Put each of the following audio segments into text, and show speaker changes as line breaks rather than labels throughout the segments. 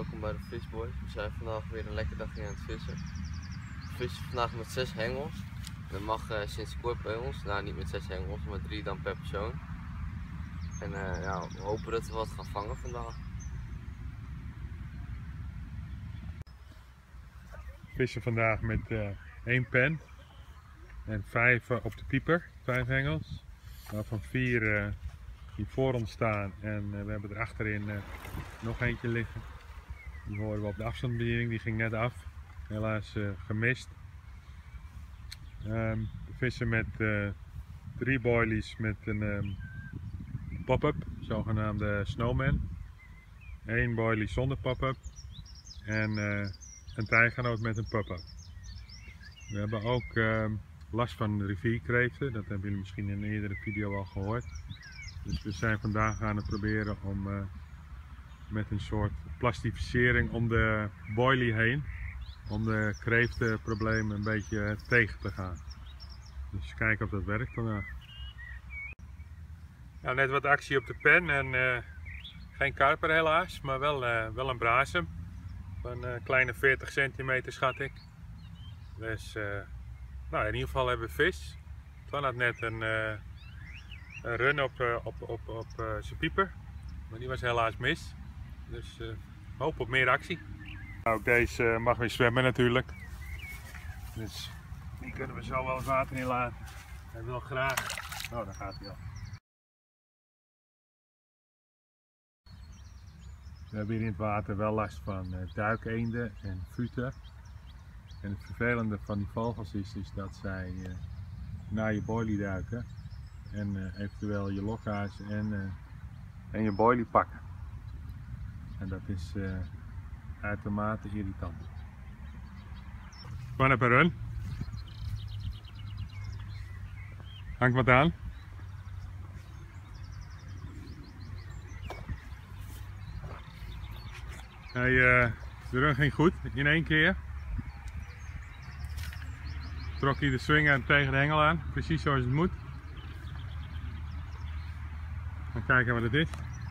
welkom bij de Visboys. We zijn vandaag weer een lekker dagje aan het vissen. We vissen vandaag met 6 hengels. Dat mag sinds kort bij ons. Nou, niet met 6 hengels, maar 3 dan per persoon. En ja, we hopen dat we wat gaan vangen vandaag.
We vissen vandaag met 1 pen en 5 op de pieper, 5 hengels. Waarvan 4 die voor ons staan en we hebben er achterin nog eentje liggen. Die horen we op de afstandsbediening, die ging net af. Helaas gemist. We vissen met 3 boilies met een pop-up, zogenaamde snowman. 1 boilie zonder pop-up en een tijgenoot met een pop-up. We hebben ook last van rivierkreeften, dat hebben jullie misschien in een eerdere video al gehoord. Dus we zijn vandaag aan het proberen om met een soort plastificering om de boilie heen, om de kreeftenproblemen een beetje tegen te gaan. Dus kijken of dat werkt vandaag. Nou, net wat actie op de pen en geen karper helaas, maar wel een brasem van een kleine 40 centimeter schat ik. Dus nou, in ieder geval hebben we vis. Twan had net een run op zijn pieper, maar die was helaas mis. Dus hoop op meer actie. Nou, ook deze mag weer zwemmen natuurlijk. Dus die kunnen we zo wel het water in laten. Hij wil graag. Oh, daar gaat hij al. We hebben hier in het water wel last van duikeenden en futen. En het vervelende van die vogels is dat zij naar je boilie duiken. En eventueel je lokhaas en je boilie pakken. En dat is uitermate irritant. Gewoon op een run. Hangt wat aan. De run ging goed in 1 keer. Trok hij de swinger tegen de hengel aan, precies zoals het moet. Gaan kijken wat het is.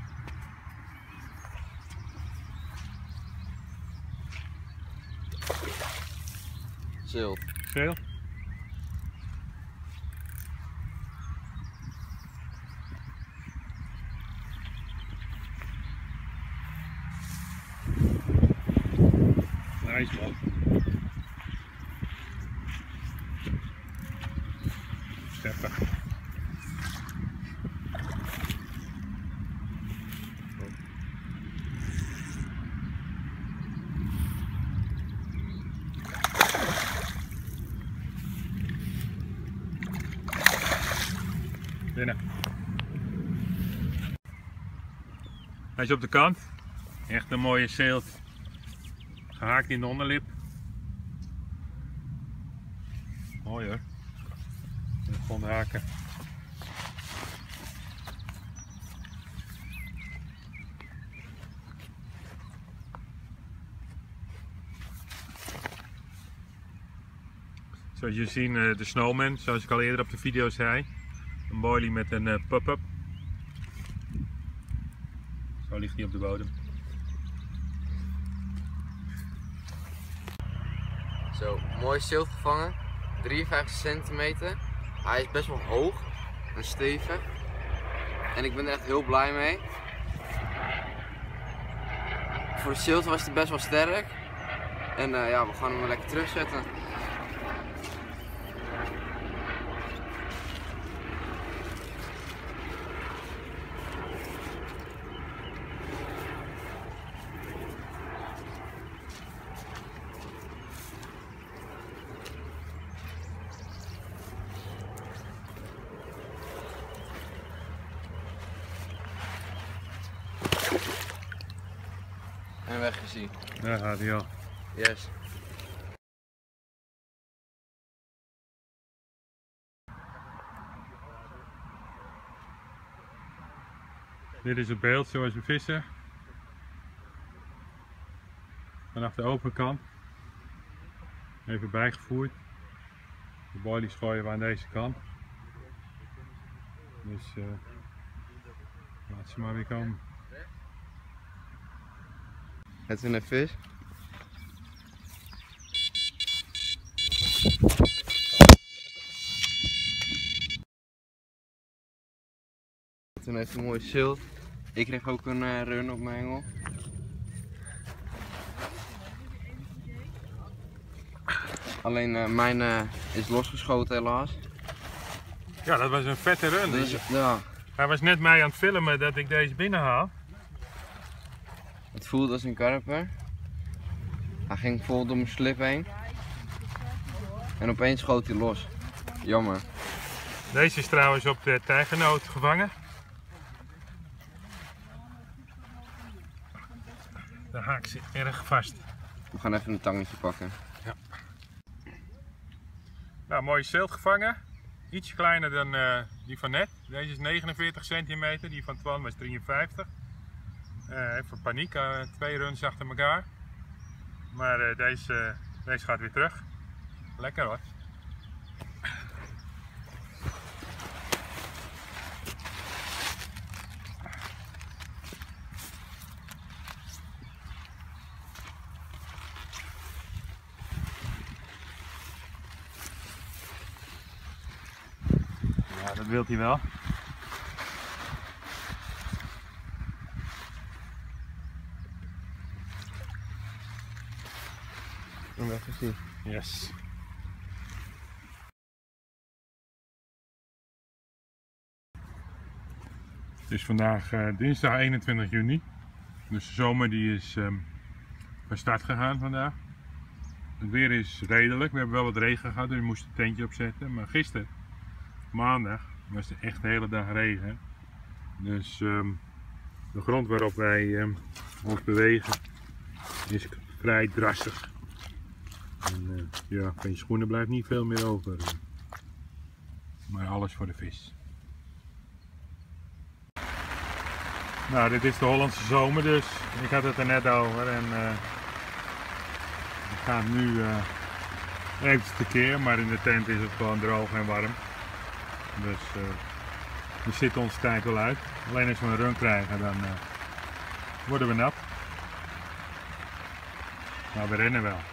Zilt.
Zilt. Nice man. Steppen. Binnen. Hij is op de kant. Echt een mooie zilt. Gehaakt in de onderlip. Mooi hoor. Gewoon haken. Zoals je ziet de snowman, zoals ik al eerder op de video zei. Een boilie met een pop-up. Zo ligt hij op de bodem.
Zo, mooi zilt gevangen. 53 centimeter. Hij is best wel hoog en stevig. En ik ben er echt heel blij mee. Voor de zilt was hij best wel sterk. En ja, we gaan hem lekker terugzetten. En weggezien.
Daar gaat hij al.
Yes.
Dit is het beeld zoals we vissen. Vanaf de overkant. Even bijgevoerd. De boilies gooien we aan deze kant. Dus laat ze maar weer komen.
Het is een vis. Toen heeft een mooie schild. Ik kreeg ook een run op mijn hengel. Alleen mijn is losgeschoten helaas.
Ja, dat was een vette run.
Dus, ja.
Hij was net mij aan het filmen dat ik deze binnenhaal.
Het voelde als een karper. Hij ging vol door mijn slip heen. En opeens schoot hij los. Jammer.
Deze is trouwens op de tijgernoot gevangen. De haak zit erg vast.
We gaan even een tangetje pakken.
Ja. Nou, mooie zilt gevangen. Iets kleiner dan die van net. Deze is 49 centimeter, die van Twan was 53. Even paniek, 2 runs achter elkaar. Maar deze gaat weer terug. Lekker hoor. Ja, dat wilt hij wel.
Dan weg gezien.
Yes. Het is vandaag dinsdag 21 juni. Dus de zomer die is van start gegaan vandaag. Het weer is redelijk. We hebben wel wat regen gehad, dus we moesten een tentje opzetten. Maar gisteren, maandag, was het echt de hele dag regen. Dus de grond waarop wij ons bewegen is vrij drassig. En ja, van je schoenen blijft niet veel meer over. Maar alles voor de vis. Nou, dit is de Hollandse zomer dus. Ik had het er net over en we gaan nu eventjes tekeer, maar in de tent is het gewoon droog en warm. Dus we zitten onze tijd wel uit. Alleen als we een run krijgen, dan worden we nat. Maar we rennen wel.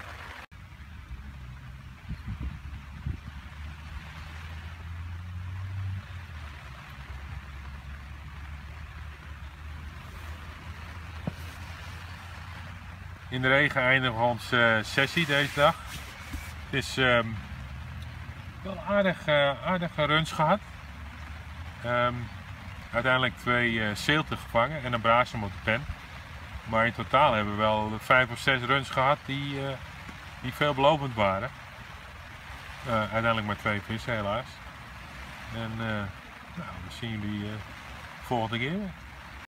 In de regen eindigen we onze sessie deze dag. Het is wel aardige runs gehad. Uiteindelijk 2 zeelten gevangen en een brasem op de pen. Maar in totaal hebben we wel 5 of 6 runs gehad die veelbelovend waren. Uiteindelijk maar 2 vissen helaas. En nou, we zien jullie volgende keer weer.